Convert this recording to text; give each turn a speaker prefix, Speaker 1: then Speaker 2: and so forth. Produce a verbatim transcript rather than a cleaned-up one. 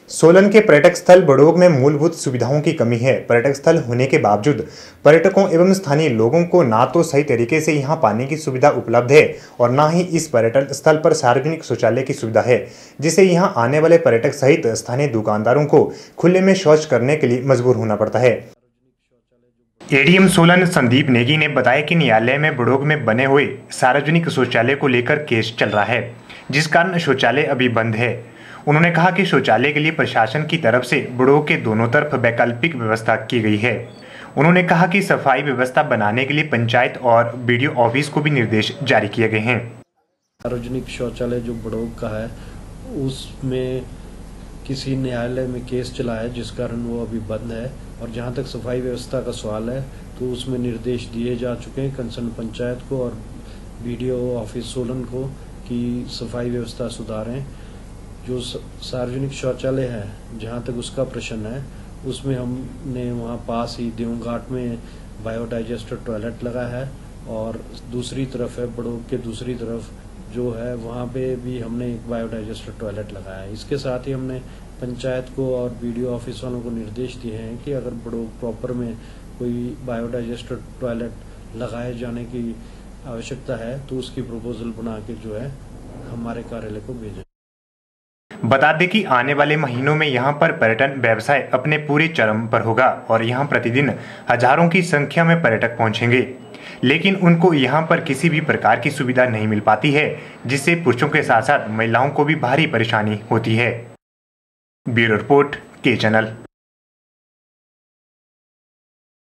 Speaker 1: सोलन के पर्यटक स्थल बड़ोग में मूलभूत सुविधाओं की कमी है। पर्यटक स्थल होने के बावजूद पर्यटकों एवं स्थानीय लोगों को ना तो सही तरीके से यहां पानी की सुविधा उपलब्ध है और ना ही इस पर्यटन स्थल पर सार्वजनिक शौचालय की सुविधा है, जिससे यहां आने वाले पर्यटक सहित स्थानीय दुकानदारों को खुले में शौच करने के लिए मजबूर होना पड़ता है। एडीएम सोलन संदीप नेगी ने बताया कि न्यायालय में बड़ोग में बने हुए सार्वजनिक शौचालय को लेकर केस चल रहा है, जिस कारण शौचालय अभी बंद है। उन्होंने कहा कि शौचालय के लिए प्रशासन की तरफ से बड़ोग के दोनों तरफ वैकल्पिक व्यवस्था की गई है। उन्होंने कहा कि सफाई व्यवस्था बनाने के लिए पंचायत और बीडीओ ऑफिस को भी निर्देश जारी किए गए हैं।
Speaker 2: सार्वजनिक शौचालय जो बड़ोग का है उसमें किसी न्यायालय में केस चला है, जिस कारण वो अभी बंद है। और जहाँ तक सफाई व्यवस्था का सवाल है तो उसमें निर्देश दिए जा चुके हैं कंसर्न पंचायत को और बीडीओ ऑफिस सोलन को कि सफाई व्यवस्था सुधारें। जो सार्वजनिक शौचालय है जहाँ तक उसका प्रश्न है, उसमें हमने वहाँ पास ही देवघाट में बायोडाइजेस्टर टॉयलेट लगा है और दूसरी तरफ है बड़ोग के दूसरी तरफ जो है वहाँ पे भी हमने एक बायोडाइजेस्टर टॉयलेट लगाया है। इसके साथ ही हमने पंचायत को और बीडीओ ऑफिस वालों को निर्देश दिए हैं कि अगर बड़ोग प्रॉपर में कोई बायोडाइजेस्टर टॉयलेट लगाए जाने की आवश्यकता है तो उसकी प्रपोजल बना के जो है हमारे कार्यालय को भेजें।
Speaker 1: बता दें कि आने वाले महीनों में यहां पर पर्यटन व्यवसाय अपने पूरे चरम पर होगा और यहां प्रतिदिन हजारों की संख्या में पर्यटक पहुंचेंगे, लेकिन उनको यहां पर किसी भी प्रकार की सुविधा नहीं मिल पाती है, जिससे पुरुषों के साथ साथ महिलाओं को भी भारी परेशानी होती है। ब्यूरो रिपोर्ट के चैनल।